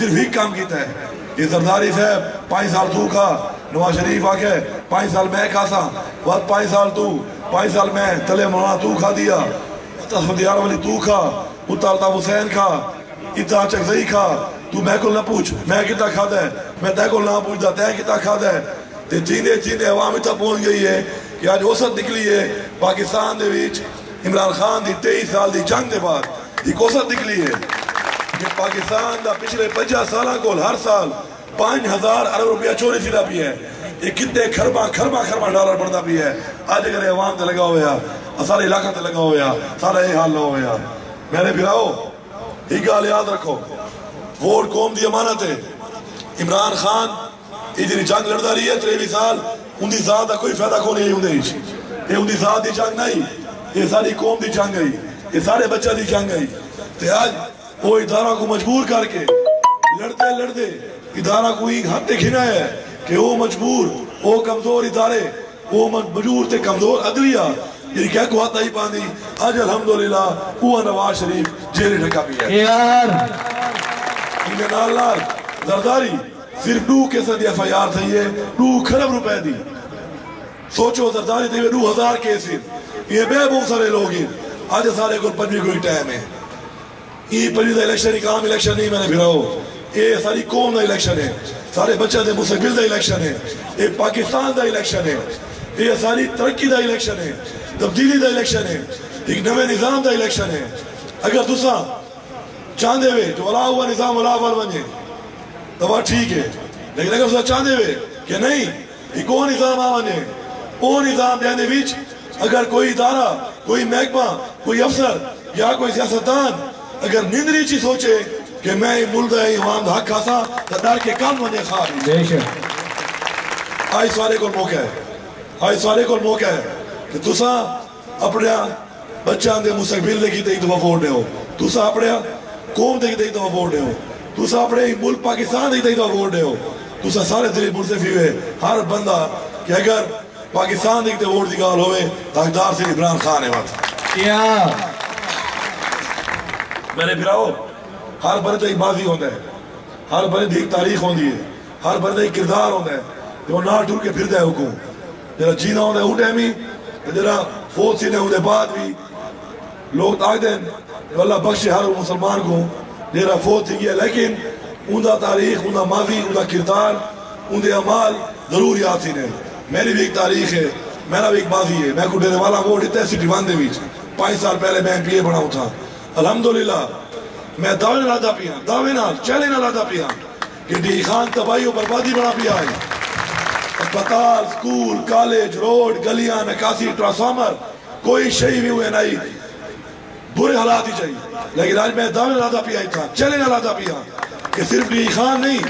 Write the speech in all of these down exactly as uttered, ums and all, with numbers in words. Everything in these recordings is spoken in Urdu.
صرف ایک کام کیتا ہے کہ زرداری صاحب پانچ سال تو کھا نواز شریف آکے پانچ سال میں کھا سا وقت پانچ سال تو پانچ سال میں تلے مولانا تو کھا دیا تصفیار والی تو کھا اتارتا حسین کھا اتنا چکزئی کھا تو میں کو نہ پوچھ میں کتا کھا دے میں تے کو نہ پوچھ دا تے کتا کھا دے تے چیندے چیندے عوام اتنا پہنچ گئی ہے کہ آج اوسط نکلی ہے پاکستان دے ویچ عمران خان دی تیئیس سال دی جنگ دے بعد ایک اوسط نکلی ہے کہ پاکستان دا پچھلے پچاس سالہ کو ہر سال پانچ ہزار ارب روپیہ چوری سیدھا بھی ہے یہ کتنے کھربا کھربا کھربا ڈالر بڑھتا بھی ہے آج اگر عوام تے لگا ہویا سارے علاقہ تے لگا ہویا سارا یہ حال نہ ہویا میرے بھراؤ ایک گال یاد رکھو ووٹ قوم دی امانت ہے عمران خان ادھر جنگ لڑتا رہی ہے تریوی سال ان دی ذات دا کوئی فائدہ کو نہیں ہوندے یہ ان دی ذات دی جنگ نہیں یہ ساری قوم دی جنگ ہے یہ سارے بچہ دی جنگ ہے تے آج وہ ادارہ کو مجبور کر کے لڑتے لڑتے ادارہ کو ایک حد تک ہنا ہے کہ وہ مجبور وہ کمزور ادارے وہ مجبور تے کمزور عدلیہ یہ کیا کو آتا ہی پاندی آج الحمدللہ وہ نواز شریف جیلی ڈھکا بھی ہے یار انہیں نال نال زرداری صرف دو کے ساتھ ایف آئی آر تھی ہے دو کھرب روپے دی سوچو زرداری تھی دو ہزار کیسے یہ بے بہت سارے لوگ ہیں آج سارے کو پنجی کوئی ٹائم ہے یہ پنجی دا الیکشن ایک عام الیکشن نہیں میں نے بھراؤ یہ ساری قوم دا الیکشن ہے سارے بچہ دے مستقبل دا الیکشن ہے یہ پاکستان دا الیکشن ہے یہ ساری ترقی دا الیکشن ہے تبدیلی دا الیکشن ہے ایک نوے نظام دا الیکشن ہے اگر دوسرا چاندے ہوئے جو اللہ ہوا نظام اللہ ہوا بنے تو بات ٹھیک ہے لیکن اگر دوسرا چاندے ہوئے کہ نہیں یہ کون نظام آوانے وہ نظام دینے بیچ اگر کوئی ادارہ کوئی محکمہ کوئی افسر یا کوئی سیاستدان اگر نندری چی سوچے کہ میں ملد ہے امام حق کھاسا تو ڈر کے کام بنے خواب آئی سوارے کو موقع ہے آئی سوارے کو موقع ہے کہ تسا اپنے بچان دے مستقبل دے کی تے ایک دفعہ ووٹ دے ہو تسا اپنے قوم دے کی تے ایک دفعہ ووٹ دے ہو تسا اپنے ملک پاکستان دے کی تے ایک دفعہ ووٹ دے ہو تسا سارے دلی مرصفی ہوئے ہر بندہ کہ اگر پاکستان دے کی تے ووٹ دی گال ہوئے تاکدار سے عمران خان ہے وقت میرے بھراؤ ہر بندے ایک بازی ہوتا ہے ہر بندے ایک تاریخ ہوندی ہے ہر بندے ایک کردار ہوتا ہے جو نہ ٹور کے پھر دے حکوم جرا جینا ہوتا ہے اٹھ ایمی جرا فوت سینے ہوتے بعد بھی لوگ تاک دیں اللہ بخش ہر مسلمان کو جرا فوت سی گیا لیکن ان دا تاریخ ان دا ماضی ان دا کردار ان دے عمال ضرور یاد سینے میری بھی ایک تاریخ ہے میرا بھی ایک بازی ہے میں کو ڈیرے والا ووٹ اتنے سٹی وان دے بیچ پانچ سال پہلے میں ایم پی اے بنا تھا الحمدللہ میں دعوے نہ لاتا پیا دعوے نہ چیلے نہ لاتا پیا کہ ڈی خان تباہی و بربادی بنا پیا ہے اسپتال سکول کالج روڈ گلیاں نکاسی ٹرانسفارمر کوئی شئی بھی ہوئے نہیں برے حالات ہی چاہیے لیکن آج میں دعوے نہ لاتا پیا ہی تھا چیلے نہ لاتا پیا کہ صرف ڈی خان نہیں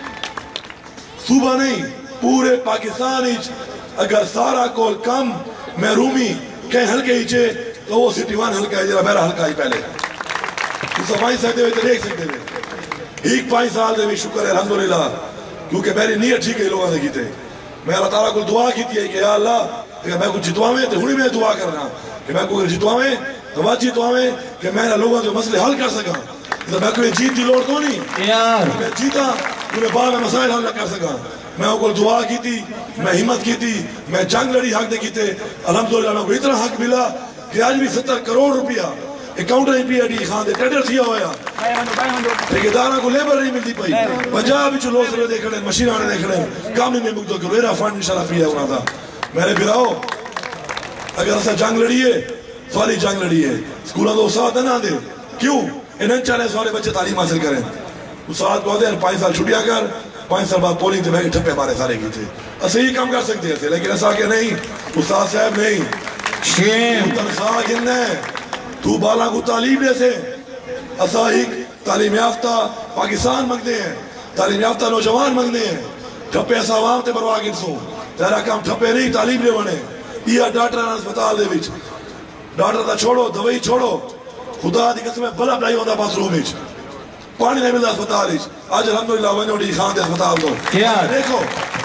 صوبہ نہیں پورے پاکستان ہی اگر سارا کول کم محرومی کہیں ہلکے ہی چھے تو وہ سٹی وان ہلکا ہے جرا میرا ہلکا ہی پہلے تو سفائی سکتے ہوئے تو دیکھ سکتے ہوئے ایک پانچ سال دے بھی شکر ہے الحمدللہ کیونکہ میری نیت ٹھیک ہے لوگوں نے کیتے میں اللہ تعالیٰ کو دعا کیتی ہے کہ یا اللہ اگر میں کو جتواویں تو ہونی میں دعا کرنا کہ میں کو جتواویں تو بات جتواویں کہ میں لوگوں کے مسئلے حل کر سکا تو میں کوئی جیت دی لوڑ کو نہیں میں جیتا انہیں بعد میں مسائل حل نہ کر سکا میں کو دعا کی تھی میں ہمت کی تھی میں جنگ لڑی حق دے کی تھے الحمدللہ میں کو اتنا حق ملا کہ آج بھی ستر کروڑ روپیہ اکاؤنٹر ایم پی ایڈی خان دے ٹیڈر تھیا ہویا لیکن دارہ کو لیبر نہیں ملتی پائی پنجاب بھی چو لوگ سرے دیکھنے مشین آنے دیکھنے کام نہیں میں مکتو کرو ایرہ فانڈ انشاءاللہ پیا ہونا تھا میرے بھراؤ اگر ایسا جنگ لڑی ہے سواری جنگ لڑی ہے سکولہ تو اساد نہ دے کیوں انہیں چاہنے سوارے بچے تعلیم حاصل کریں اساد کو دیں پانچ سال چھٹیاں کر پانچ سال بعد پولنگ تھے میں ٹھپے مارے سارے کی تھے ایسے ہی کام کر سکتے تھے لیکن ایسا کہ نہیں استاد صاحب نہیں شیم تنخواہ گننے تو بالا کو تعلیم دے سے ایسا ہی تعلیم یافتہ پاکستان مانگتے ہیں تعلیم یافتہ نوجوان مانگتے ہیں ٹھپے ایسا عوام تے بروا گنسوں تیرا کام ٹھپے نہیں تعلیم دے بنے یہ ڈاکٹر اسپتال دے وچ ڈاکٹر تا چھوڑو دوائی چھوڑو خدا دی قسم بلا بلائی ہوتا باس روم وچ پانی نہیں ملتا اسپتال وچ آج الحمدللہ ونجو ڈی خان دے اسپتال دو دیکھو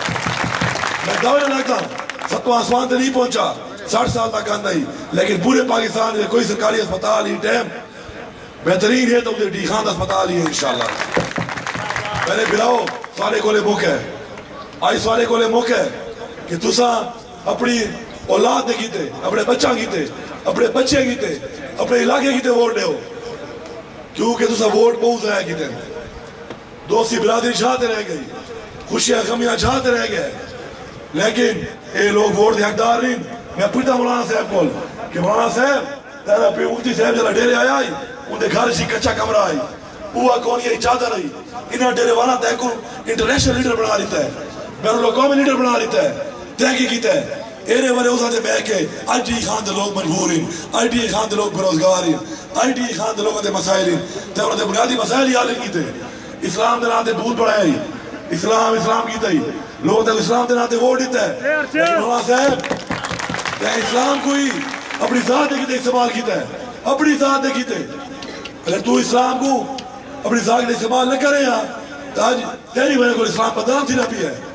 میں دعوے نہ لگتا ستواں آسمان تے نہیں پہنچا ساٹھ سال تک آندہ ہی لیکن پورے پاکستان میں کوئی سرکاری اسپتال ہی ٹیم بہترین ہے تو ڈی خان دا اسپتال ہی ہے انشاءاللہ میرے بلاؤ سارے کولے موقع ہے آئی سارے کولے موقع ہے کہ تسا اپنی اولاد نے کیتے اپنے بچہ کیتے اپنے بچے کیتے اپنے علاقے کیتے ووٹ دے ہو کیونکہ تسا ووٹ بہت ضائع کیتے دوستی برادری چھاتے رہ گئی خوشیاں غمیاں چھاتے رہ گئے لیکن اے لوگ ووٹ دے حقدار نہیں میں پوچھتا مولانا صاحب کول کہ مولانا صاحب تیرا پہ مفتی صاحب جلا ڈیرے آیا آئی اندھے گھر سی کچھا کمرہ آئی اوہ کون یہ چاہتا رہی انہاں ڈیرے والا تے کو انٹرنیشنل لیڈر بنا لیتا ہے بین الاقوامی لیڈر بنا لیتا ہے تحقیق کیتا ہے ایرے ورے اوزا دے بہ کے آئی ٹی خان دے لوگ مجبور ہیں آئی ٹی خان دے لوگ بروزگار ہیں آئی ٹی خان دے لوگوں دے مسائل ہیں تے انہوں دے بنیادی مسائل ہی حل کیتے اسلام دے نام تے بھوت پڑھایا ہی اسلام اسلام کیتا ہی لوگ تے اسلام دے نام تے ووٹ دیتا ہے لیکن مولانا صاحب تے اسلام کوئی اپنی ذات دے کیتے استعمال کیتا ہے اپنی ذات دے کیتے اگر تو اسلام کو اپنی ذات دے استعمال نہ کرے ہاں تو آج تیری وجہ کو اسلام بدنام تھی نہ بھی ہے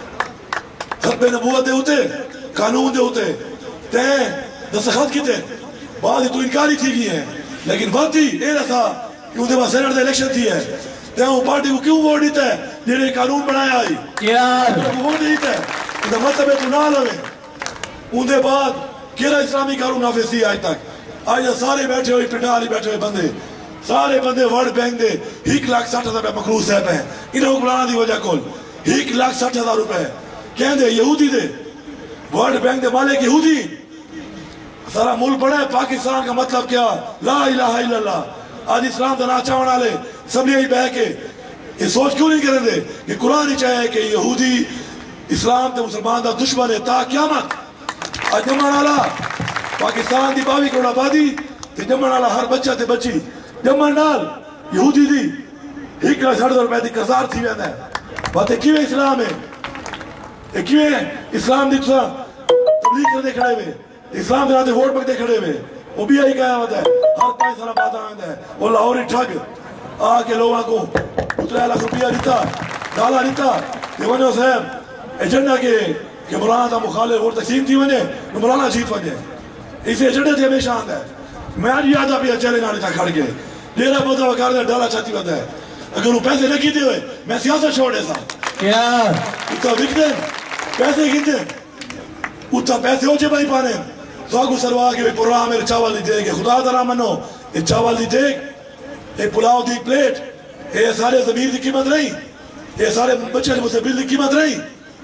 خطبے نبوت دے ہوتے قانون دے ہوتے تین دستخط کیتے بعد ہی تو انکاری تھی گئی ہیں لیکن وقت ہی اے رہا تھا کہ ان دے بعد سینٹ دے الیکشن تھی ہے تین وہ پارٹی کو کیوں ووٹ دیتا ہے جنہیں قانون بنایا آئی یار ووٹ دیتا ہے ان دے مطلب ہے تو نہ لوے ان دے بعد کیرا اسلامی قانون نافذ تھی آج تک آج سارے بیٹھے ہوئے پنڈال بیٹھے ہوئے بندے سارے بندے ورلڈ بینک دے ایک لاکھ ساٹھ ہزار روپے مخلوص صاحب ہیں انہوں کو بلانا دی وجہ کول ایک لاکھ ساٹھ ہزار روپے کہیں دے یہودی دے ورلڈ بینک دے مالک یہودی سارا ملک بڑا ہے پاکستان کا مطلب کیا لا الہ الا اللہ آج اسلام دنا چاہونا لے سب نے ہی بہ کے یہ سوچ کیوں نہیں کریں دے کہ قرآن ہی چاہے کہ یہودی اسلام تے مسلمان دا دشمن ہے تا قیامت آج جمعن آلا پاکستان دی باوی کروڑ آبادی تے جمعن آلا ہر بچہ تے بچی جمعن نال یہودی دی ایک لاکھ ساٹھ ہزار روپے دی قرضدار تھی ویندا ہے باتیں کیویں اسلام ہے یہ کیویں اسلام دی تساں تبلیغ کردے کھڑے ہوئے اسلام دے ناتے ووٹ منگدے کھڑے ہوئے وہ بھی آئی کہا ہوتا ہے ہر پانچ سالہ بات آندا ہے وہ لاہوری ٹھگ آ کے لوگوں کو اترے لاکھ روپیہ دیتا ڈالا دیتا کہ ونو صاحب ایجنڈا کے کہ مولانا دا مخالف ووٹ تقسیم تھی ونے تو مولانا جیت ونے اسے ایجنڈے تھے ہمیشہ آندا ہے میں آج یاد آ پیا چیلنج آنے تھا کھڑ کے ڈیرا بہت وکار دے ڈالا چاہتی ہوتا ہے اگر وہ پیسے نہ کیتے ہوئے میں سیاست چھوڑے سا یار اتنا بک دیں پیسے کیتے اتنا پیسے ہو چھے بھائی پانے سواگو سروا کے پروگرام میرے چاول دی دے گے خدا درہ منو یہ چاول دی دے یہ پلاؤ دی پلیٹ یہ سارے ضمیر دی قیمت نہیں یہ سارے بچے مجھ سے بل دی قیمت نہیں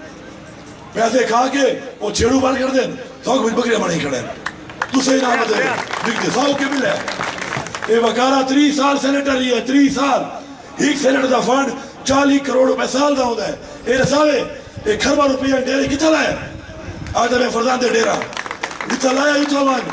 پیسے کھا کے وہ چھیڑو بار کر دیں سواگو بھی بکرے بڑھیں کھڑے تو صحیح نام دے بک دے سواگو کے مل ہے یہ وکارہ تری سال سینیٹر ہی ہے تری سال ایک سینیٹر دا فنڈ چالی کروڑ روپے سال دا ہوتا ہے یہ رساوے ایک کھربا روپیہ ڈیرے کتا لائے آج میں فرزان دے ڈیرا کتا لائے اتنا وان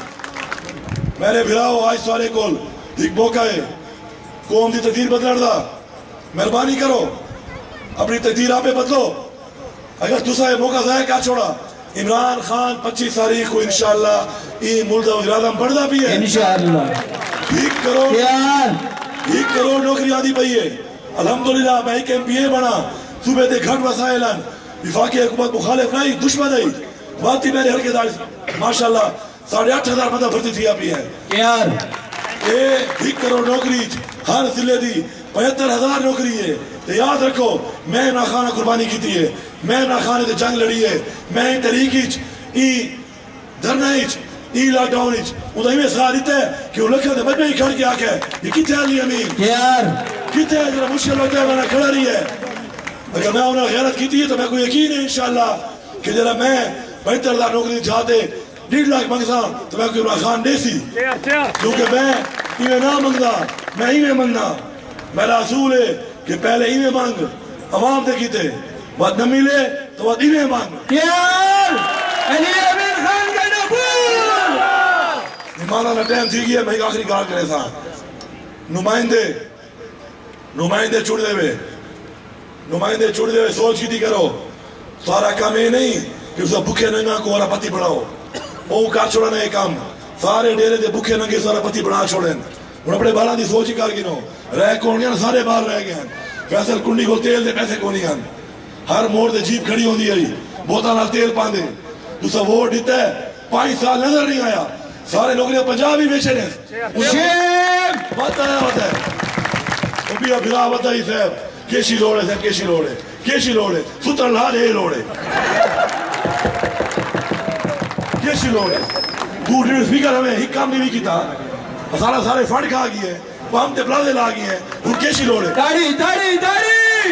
میرے بھراؤ آج سوارے کول ایک موقع ہے قوم دی تقدیر بدلن دا مہربانی کرو اپنی تقدیر آپ بدلو اگر تسا یہ موقع ضائع کیا چھوڑا عمران خان پچیس تاریخ کو انشاءاللہ یہ ملک وزیر اعظم بڑھدا بھی ہے انشاءاللہ ایک کروڑ یار ایک کروڑ نوکری آدھی پئی ہے الحمدللہ میں ایک ایم پی اے بنا صوبے دے گھٹ وسائلن وفاقی حکومت مخالف نہیں دشمن نہیں باتی میرے حلقے دار ماشاءاللہ ساڑھے آٹھ ہزار بندہ بھرتی تھی آپ ہی ہے یار اے ایک کروڑ نوکری ہر ضلع دی پہتر ہزار نوکری ہے تو یاد رکھو میں امران خان قربانی کی تھی ہے میں امران خان نے جنگ لڑی ہے میں طریقی ای دھرنائچ ای لاک ڈاؤنچ ادھائی میں ساتھ دیتا ہے کہ وہ لکھا دے بچے ہی کھڑ کے آکے یہ کتے علی امین یار کتے ہے جنہا مشکل وقت ہے میں کھڑا رہی ہے اگر میں انہیں غیرت کی تھی تو میں کو یقین ہے انشاءاللہ کہ جنہا میں بہتر ہزار نوکری جاتے ڈیڑھ لاکھ منگتا تو میں کوئی عمران خان دے سی کیونکہ میں ایمیں نہ منگتا میں ایمیں منگنا میرا اصول ہے کہ پہلے ایمیں مانگ عوام دے کیتے بعد نہ ملے تو بعد ایمیں مانگ یار امین خان گنڈاپور نمانا نہ ٹائم تھی گیا میں ایک آخری کار کرے تھا نمائندے نمائندے چھوڑ دے ہوئے نمائندے چھوڑ دے ہوئے سوچ کی تھی کرو سارا کام یہ نہیں کہ اسے بکھے ننگا کو اور پتی بڑھاؤ وہ کار چھوڑا نہیں کام سارے ڈیرے دے بکھے ننگے سارا پتی بڑھا چھوڑیں انہوں اپنے بالا دی سوچ ہی کار گنو رہ کون گیا سارے باہر رہ گئے فیصل کنڈی کو تیل دے پیسے کونی گئے ہر موڑ دے جیپ کھڑی ہوں دی آئی بوتا نال تیل پاندے دوسرا ووٹ دیتا ہے پانچ سال نظر نہیں آیا سارے لوگ نے پنجاب ہی بیچے رہے شیب بات آیا ہوتا ہے وہ بھی ابھرا بتائی صاحب کیسی لوڑے سے کیسی لوڑے کیسی لوڑے ستر لا دے لوڑے کیسی لوڑے تو ڈیڑھ سپیکر ہمیں ہی کام نہیں کیتا سارا سارے فنڈ کھا گئی ہے پام تے پلازے لا گئی ہیں ان کیسی لوڑے تاڑی تاڑی تاڑی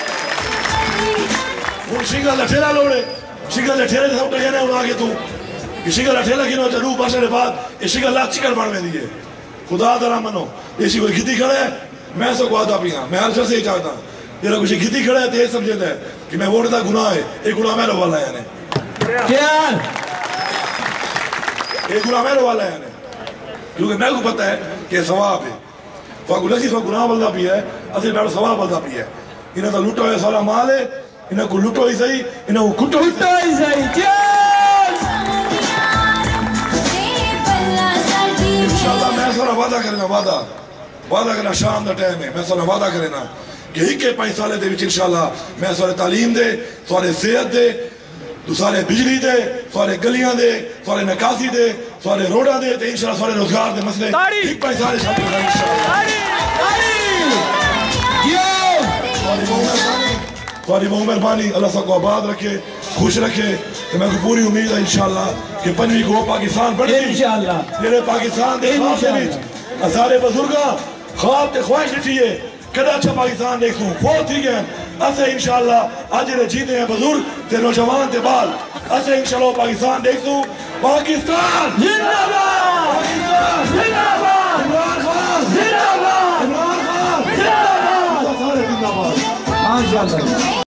ان شنگل لٹھیلا لوڑے شنگل لٹھیلے سے اٹھا جانے ان آگے تو یہ شنگل لٹھیلا کی نو چلو پاسے نے بعد یہ شنگل لا چکر بڑھ میں دیئے خدا درہ منو ایسی کوئی کھتی کھڑے ہے میں سو کو آتا پیا میں ہر شخص سے ہی چاہتا ہوں یہ لوگ کچھ کھتی کھڑے ہے تو یہ سمجھے ہے کہ میں ووٹ دا گناہ ہے ایک گناہ میں لو والا ہے کیان ایک گناہ میں لو والا ہے کیونکہ میں کو پتہ ہے کہ ثواب ہے فاقو لسی سو گناہ والدہ بھی ہے اصل میں ثواب والدہ بھی ہے انہیں تو لٹو ہے سارا مال ہے انہیں کو لٹو ہی صحیح انہیں کو کٹو ہی صحیح کیان انشاءاللہ میں سارا وعدہ کرنا وعدہ وعدہ کرنا شام دا ٹائم ہے میں سارا وعدہ کرنا کہ ایک کے پانچ سالے دے وچ انشاءاللہ میں سارے تعلیم دے سارے صحت دے تو سارے بجلی دے سارے گلیاں دے سارے نکاسی دے سارے روڈاں دے تے انشاءاللہ سارے روزگار دے مسئلے ایک پانچ سالے شامل کرنا انشاءاللہ تھوڑی بہت مہربانی اللہ سب کو آباد رکھے خوش رکھے کہ میں کو پوری امید ہے انشاءاللہ کہ پنوی کو پاکستان بڑھ گئی انشاءاللہ میرے پاکستان دے خواب سے بھی سارے بزرگاں خواب تے خواہش لٹھیے کدا اچھا پاکستان دیکھوں فوت ہی گئے اسے انشاءاللہ آج رہ جیتے ہیں بزرگ تے نوجوان تے بال اسے انشاءاللہ پاکستان دیکھوں پاکستان زندہ باد پاکستان زندہ باد عمران خان زندہ باد عمران خان زندہ باد سارے زندہ باد ماشاءاللہ